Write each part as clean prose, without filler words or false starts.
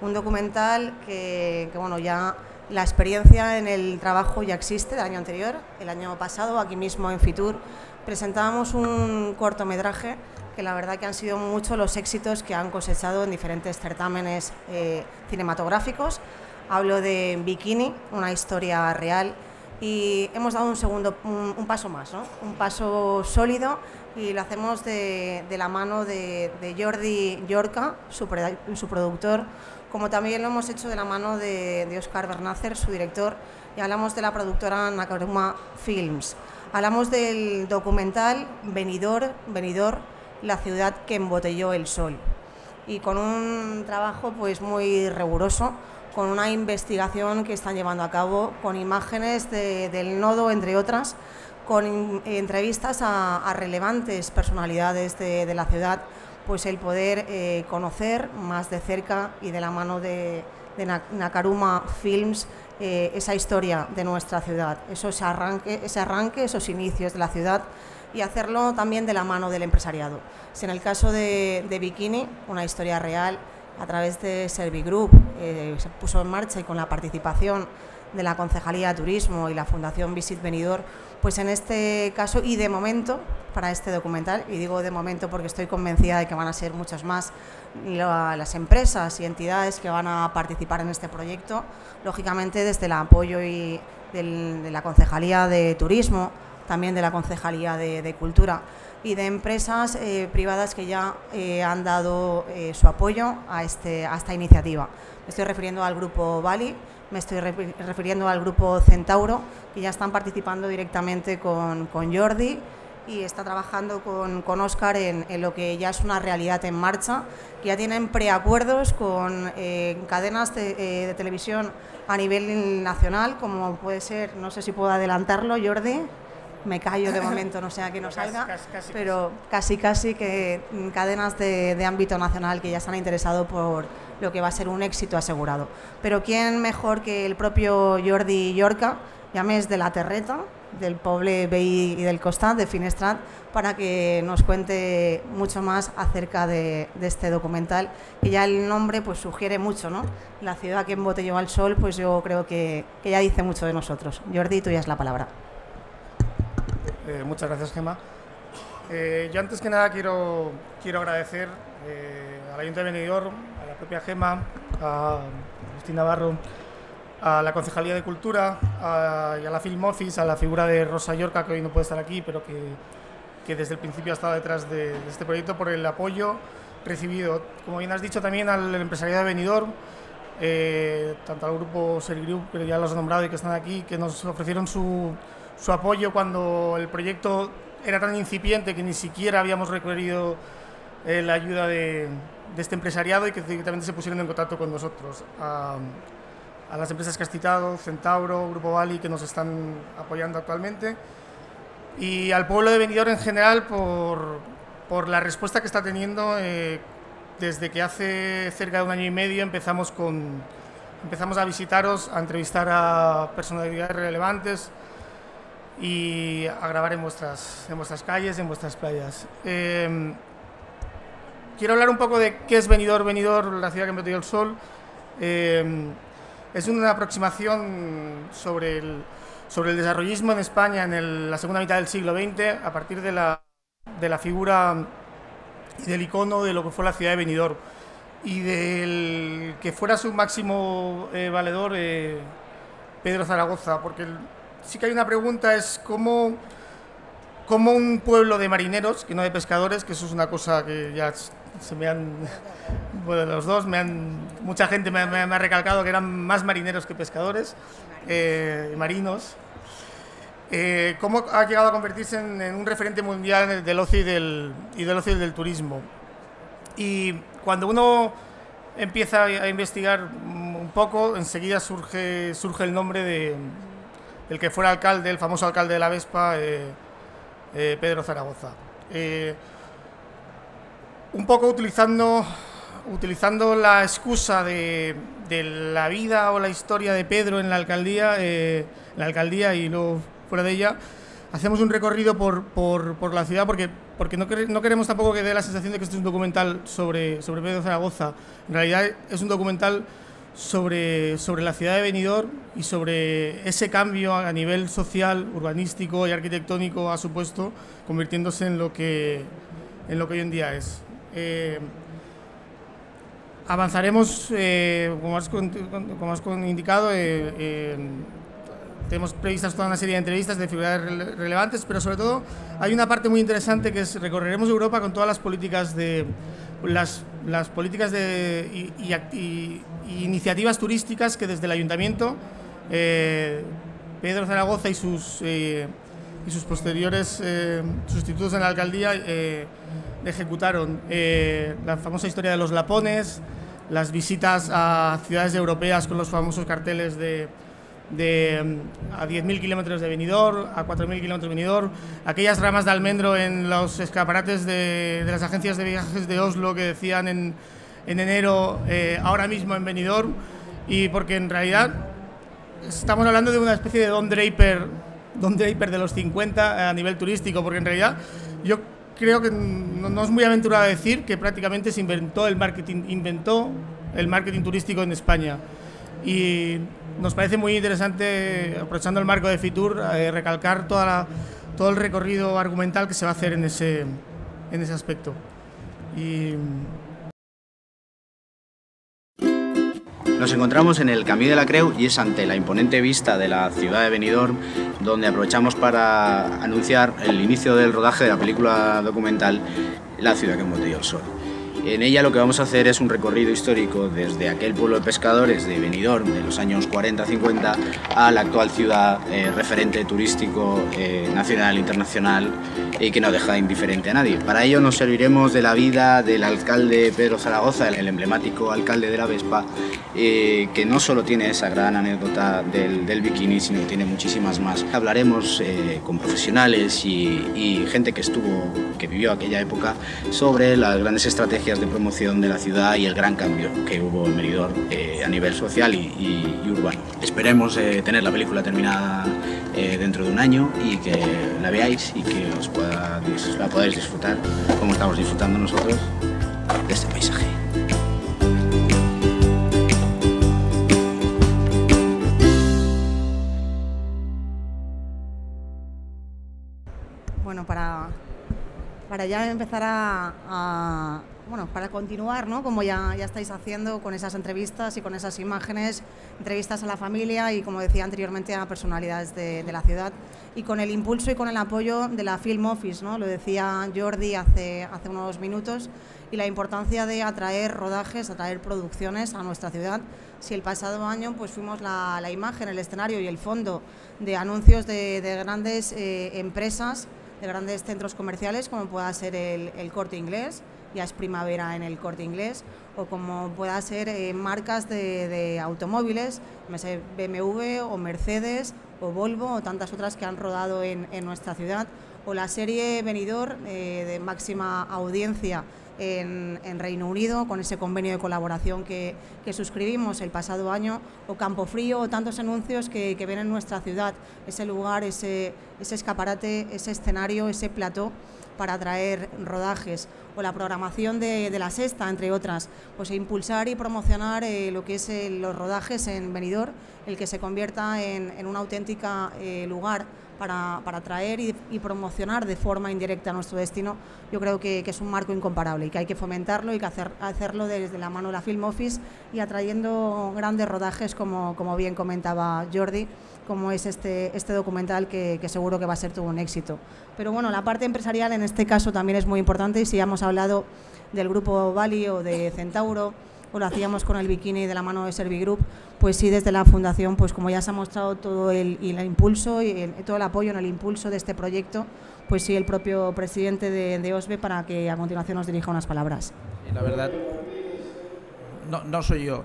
Un documental bueno, ya la experiencia en el trabajo ya existe del año anterior. El año pasado, aquí mismo en Fitur, presentábamos un cortometraje que la verdad que han sido muchos los éxitos que han cosechado en diferentes certámenes cinematográficos. Hablo de Bikini, una historia real, y hemos dado un paso más, ¿no? Un paso sólido, y lo hacemos de la mano de Jordi Llorca, su productor, como también lo hemos hecho de la mano de Óscar Bernácer, su director, y hablamos de la productora Nakaruma Films. Hablamos del documental Benidorm, la ciudad que embotelló el sol, y con un trabajo pues muy riguroso, con una investigación que están llevando a cabo, con imágenes del nodo, entre otras, con entrevistas a relevantes personalidades de la ciudad, pues el poder conocer más de cerca y de la mano de Nakaruma Films esa historia de nuestra ciudad, ese arranque, esos inicios de la ciudad, y hacerlo también de la mano del empresariado. Si en el caso de Bikini, una historia real, a través de Servigroup, se puso en marcha, y con la participación de la Concejalía de Turismo y la Fundación Visit Benidorm, pues en este caso, y de momento, para este documental, y digo de momento porque estoy convencida de que van a ser muchos más las empresas y entidades que van a participar en este proyecto, lógicamente desde el apoyo de la Concejalía de Turismo, también de la Concejalía de Cultura, y de empresas privadas que ya han dado su apoyo a esta iniciativa. Me estoy refiriendo al grupo Bali, me estoy refiriendo al grupo Centauro, que ya están participando directamente con Jordi, y está trabajando con Óscar en lo que ya es una realidad en marcha, que ya tienen preacuerdos con cadenas de televisión a nivel nacional, como puede ser, no sé si puedo adelantarlo, Jordi. Me callo de momento, no sé a qué nos salga, pero casi que cadenas de ámbito nacional que ya se han interesado por lo que va a ser un éxito asegurado. Pero quién mejor que el propio Jordi Llorca, ya més de la Terreta, del poble veí y del costat, de Finestrat, para que nos cuente mucho más acerca de este documental, que ya el nombre pues sugiere mucho, ¿no? La ciudad que embotelló al sol, pues yo creo que ya dice mucho de nosotros. Jordi, tú ya es la palabra. Muchas gracias, Gemma. Yo antes que nada quiero agradecer al Ayuntamiento de Benidorm, a la propia Gemma, a Agustín Navarro, a la Concejalía de Cultura y a la Film Office, a la figura de Rosa Llorca, que hoy no puede estar aquí, pero que desde el principio ha estado detrás de este proyecto, por el apoyo recibido. Como bien has dicho, también al empresariado de Benidorm, tanto al grupo Servigroup, que ya los he nombrado y que están aquí, que nos ofrecieron su apoyo cuando el proyecto era tan incipiente que ni siquiera habíamos requerido la ayuda de este empresariado, y que directamente se pusieron en contacto con nosotros. A las empresas que has citado, Centauro, Grupo Bali, que nos están apoyando actualmente, y al pueblo de Benidorm en general por la respuesta que está teniendo desde que hace cerca de un año y medio empezamos a visitaros, a entrevistar a personalidades relevantes y a grabar en vuestras calles, en vuestras playas. Quiero hablar un poco de qué es Benidorm, la ciudad que embotelló el sol. Es una aproximación sobre el desarrollismo en España en la segunda mitad del siglo XX, a partir de la figura y del icono de lo que fue la ciudad de Benidorm, y del que fuera su máximo valedor, Pedro Zaragoza, porque sí que hay una pregunta, es cómo un pueblo de marineros, que no de pescadores, que eso es una cosa que ya se me han... Bueno, los dos, mucha gente me ha recalcado que eran más marineros que pescadores, marinos. ¿Cómo ha llegado a convertirse en un referente mundial del ocio y del turismo? Y cuando uno empieza a investigar un poco, enseguida surge el nombre del que fuera alcalde, el famoso alcalde de la Vespa, Pedro Zaragoza. Un poco utilizando la excusa de la vida o la historia de Pedro en la alcaldía y luego fuera de ella, hacemos un recorrido por la ciudad porque no queremos tampoco que dé la sensación de que esto es un documental sobre Pedro Zaragoza. En realidad es un documental sobre la ciudad de Benidorm y sobre ese cambio a nivel social, urbanístico y arquitectónico ha supuesto, convirtiéndose en lo que hoy en día es. Avanzaremos, como has indicado, tenemos previstas toda una serie de entrevistas de figuras relevantes, pero sobre todo hay una parte muy interesante que es recorreremos Europa con todas las políticas de las políticas y iniciativas turísticas que desde el Ayuntamiento Pedro Zaragoza y sus posteriores sustitutos en la alcaldía ejecutaron. La famosa historia de los lapones, las visitas a ciudades europeas con los famosos carteles a 10.000 kilómetros de Benidorm, a 4.000 kilómetros de Benidorm, aquellas ramas de almendro en los escaparates de las agencias de viajes de Oslo que decían en enero, ahora mismo en Benidorm, y porque en realidad estamos hablando de una especie de Don Draper de los 50 a nivel turístico, porque en realidad yo creo que no es muy aventurado decir que prácticamente se inventó el marketing turístico en España. Y nos parece muy interesante, aprovechando el marco de Fitur, recalcar todo el recorrido argumental que se va a hacer en ese aspecto. Nos encontramos en el Camí de la Creu y es ante la imponente vista de la ciudad de Benidorm donde aprovechamos para anunciar el inicio del rodaje de la película documental La ciudad que embotelló el sol. En ella lo que vamos a hacer es un recorrido histórico desde aquel pueblo de pescadores de Benidorm de los años 40-50 a la actual ciudad referente turístico nacional e internacional y que no deja indiferente a nadie. Para ello nos serviremos de la vida del alcalde Pedro Zaragoza, el emblemático alcalde de la Vespa, que no solo tiene esa gran anécdota del bikini, sino que tiene muchísimas más. Hablaremos con profesionales y gente que vivió aquella época sobre las grandes estrategias de promoción de la ciudad y el gran cambio que hubo en Benidorm a nivel social y urbano. Esperemos tener la película terminada dentro de un año y que la veáis y que la podáis disfrutar como estamos disfrutando nosotros de este paisaje. Bueno, para ya empezar para continuar, ¿no? Como ya estáis haciendo con esas entrevistas y con esas imágenes, entrevistas a la familia y, como decía anteriormente, a personalidades de la ciudad, y con el impulso y con el apoyo de la Film Office, ¿no? Lo decía Jordi hace unos minutos, y la importancia de atraer rodajes, atraer producciones a nuestra ciudad. Si el pasado año pues fuimos la imagen, el escenario y el fondo de anuncios de grandes empresas, de grandes centros comerciales, como pueda ser el Corte Inglés, ya es primavera en el Corte Inglés, o como pueda ser marcas de automóviles, BMW o Mercedes o Volvo o tantas otras que han rodado en nuestra ciudad, o la serie Benidorm de máxima audiencia en Reino Unido, con ese convenio de colaboración que suscribimos el pasado año, o Campofrío, o tantos anuncios que ven en nuestra ciudad, ese lugar, ese escaparate, ese escenario, ese plató para atraer rodajes, o la programación de La Sexta, entre otras, pues impulsar y promocionar lo que es los rodajes en Benidorm, el que se convierta en un auténtico lugar para atraer y promocionar de forma indirecta nuestro destino. Yo creo que es un marco incomparable y que hay que fomentarlo y que hacerlo desde la mano de la Film Office y atrayendo grandes rodajes, como bien comentaba Jordi, como es este documental que seguro que va a ser todo un éxito. Pero bueno, la parte empresarial en este caso también es muy importante, y si ya hemos hablado del grupo Bali o de Centauro, o lo hacíamos con el bikini de la mano de Servigroup, pues sí, desde la Fundación, pues como ya se ha mostrado todo el impulso y todo el apoyo en el impulso de este proyecto, pues sí, el propio presidente de OSBE, para que a continuación nos dirija unas palabras. La verdad, no soy yo.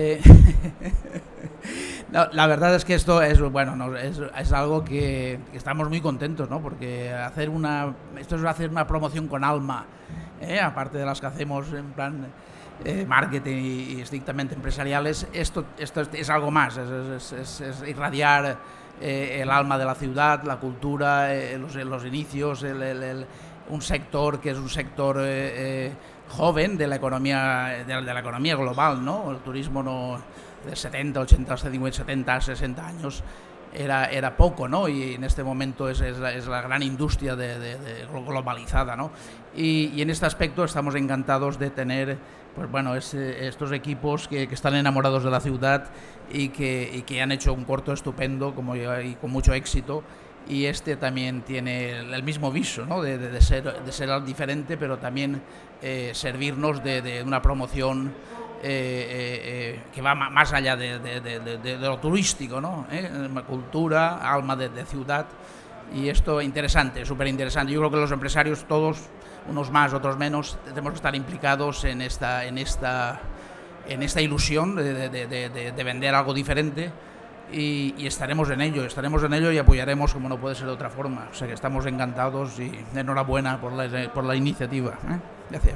No, la verdad es que esto es es algo que estamos muy contentos, ¿no? Porque esto es hacer una promoción con alma, aparte de las que hacemos en plan marketing y estrictamente empresariales, esto es algo más, es irradiar el alma de la ciudad, la cultura, los inicios, un sector que es un sector joven de la economía global, ¿no? El turismo de 70, 80, 50, 70, 60 años era poco, ¿no? Y en este momento es la gran industria globalizada, ¿no? Y en este aspecto estamos encantados de tener, pues bueno, estos equipos que están enamorados de la ciudad y que han hecho un corto estupendo y con mucho éxito. Y este también tiene el mismo viso, ¿no? de ser algo diferente, pero también servirnos de una promoción que va más allá de lo turístico, ¿no? Cultura, alma de ciudad, y esto interesante, súper interesante. Yo creo que los empresarios todos, unos más, otros menos, tenemos que estar implicados en esta ilusión de vender algo diferente. Y estaremos en ello y apoyaremos como no puede ser de otra forma. O sea que estamos encantados y enhorabuena por la iniciativa. Gracias.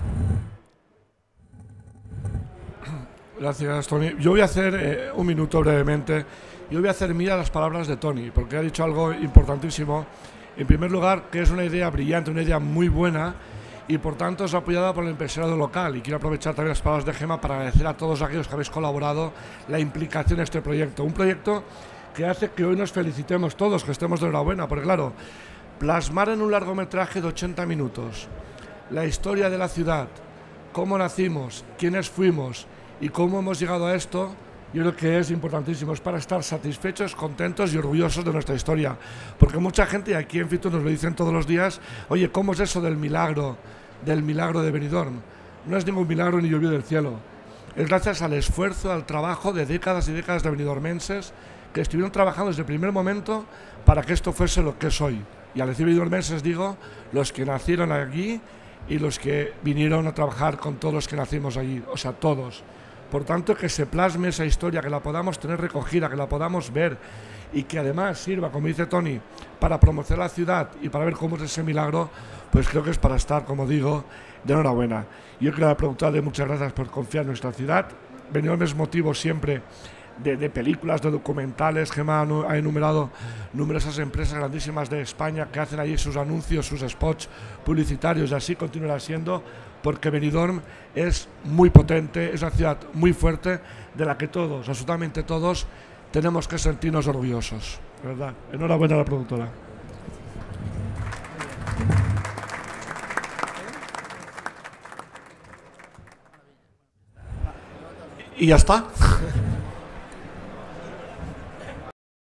Gracias, Tony. Yo voy a hacer un minuto brevemente. Yo voy a hacer mía las palabras de Tony, porque ha dicho algo importantísimo. En primer lugar, que es una idea brillante, una idea muy buena, y por tanto es apoyada por el empresariado local. Y quiero aprovechar también las palabras de Gemma para agradecer a todos aquellos que habéis colaborado la implicación en este proyecto. Un proyecto que hace que hoy nos felicitemos todos, que estemos de enhorabuena, porque claro, plasmar en un largometraje de 80 minutos la historia de la ciudad, cómo nacimos, quiénes fuimos y cómo hemos llegado a esto, yo creo que es importantísimo, es para estar satisfechos, contentos y orgullosos de nuestra historia, porque mucha gente aquí en Fitur nos lo dicen todos los días, oye, ¿cómo es eso del milagro de Benidorm? No es ningún milagro ni llovió del cielo, es gracias al esfuerzo, al trabajo de décadas y décadas de benidormenses que estuvieron trabajando desde el primer momento para que esto fuese lo que es hoy. Y al decir benidormenses digo los que nacieron aquí y los que vinieron a trabajar con todos los que nacimos allí, o sea, todos. Por tanto, que se plasme esa historia, que la podamos tener recogida, que la podamos ver y que además sirva, como dice Tony, para promocionar la ciudad y para ver cómo es ese milagro, pues creo que es para estar, como digo, de enhorabuena. Yo quiero preguntarle muchas gracias por confiar en nuestra ciudad. Benidorm es motivo siempre de películas, de documentales. Gemma ha enumerado numerosas empresas grandísimas de España que hacen allí sus anuncios, sus spots publicitarios, y así continuará siendo, porque Benidorm es muy potente, es una ciudad muy fuerte de la que todos, absolutamente todos, tenemos que sentirnos orgullosos, ¿verdad? Enhorabuena a la productora. Y ya está.